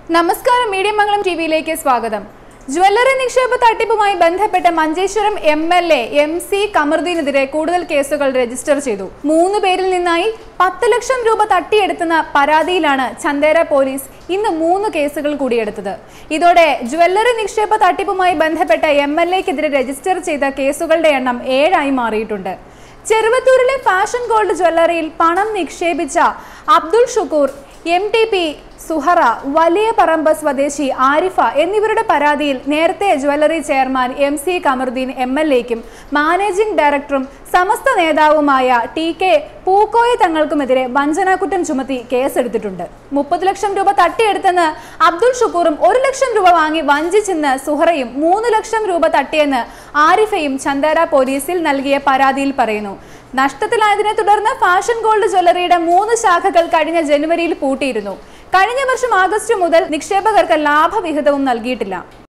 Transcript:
നമസ്കാരം, മീഡിയ മംഗളം ടിവിയിലേക്ക് സ്വാഗതം. ജ്വല്ലറി നിക്ഷേപ തട്ടിപ്പുമായി ബന്ധപ്പെട്ട മഞ്ചേശ്വരം MLA MC കമറുദ്ദീനെതിരെ കൂടുതൽ കേസുകൾ രജിസ്റ്റർ ചെയ്തു. 3 പേരിൽ നിന്നായി 10 ലക്ഷം രൂപ തട്ടിയെടുത്തെന്ന പരാതിയിലാണ് ചന്ദേര പോലീസ് ഇന്ന് 3 കേസുകൾ കൂടി എടുത്തത്. ഇതോടെ ജ്വല്ലറി നിക്ഷേപ തട്ടിപ്പുമായി ബന്ധപ്പെട്ട MLAക്കെതിരെ രജിസ്റ്റർ ചെയ്ത കേസുകളുടെ എണ്ണം 7 ആയി മാറിയിട്ടുണ്ട്. ചെറുവത്തൂരിലെ ഫാഷൻ ഗോൾഡ് ജ്വല്ലറിയിൽ പണം നിക്ഷേപിച്ച അബ്ദുൾ ഷുക്കൂർ, MTP സുഹറ, വലിയ പറമ്പ് സ്വദേശി ആരിഫ എന്നിവരുടെ പരാതിയിൽ നേരത്തെ ജ്വല്ലറി ചെയർമാൻ MC കമറുദ്ദീൻ MLAക്കും മാനേജിംഗ് ഡയറക്ടറും സമസ്ത നേതാവുമായ TK പൂക്കോയ തങ്ങൾക്കുമെതിരെ വഞ്ചനാക്കുറ്റം ചുമത്തി കേസെടുത്തിട്ടുണ്ട്. 30 ലക്ഷം രൂപ തട്ടിയെടുത്തെന്ന് അബ്ദുൾ ഷുക്കൂറും 1 ലക്ഷം രൂപ വാങ്ങി വഞ്ചിച്ചെന്ന് സുഹറയും 3 ലക്ഷം രൂപ തട്ടിയെന്ന് ആരിഫയും ചന്ദേര പോലീസിൽ നൽകിയ പരാതിയിൽ പറയുന്നു. നഷ്ടത്തിലായതിനെ തുടർന്ന് ഫാഷൻ ഗോൾഡ് ജ്വല്ലറിയുടെ 3 ശാഖകൾ കഴിഞ്ഞ ജനുവരിയിൽ പൂട്ടിയിരുന്നു. കഴിഞ്ഞ വർഷം ആഗസ്റ്റ് മുതൽ നിക്ഷേപകർക്ക് ലാഭവിഹിതവും നൽകിയിട്ടില്ല.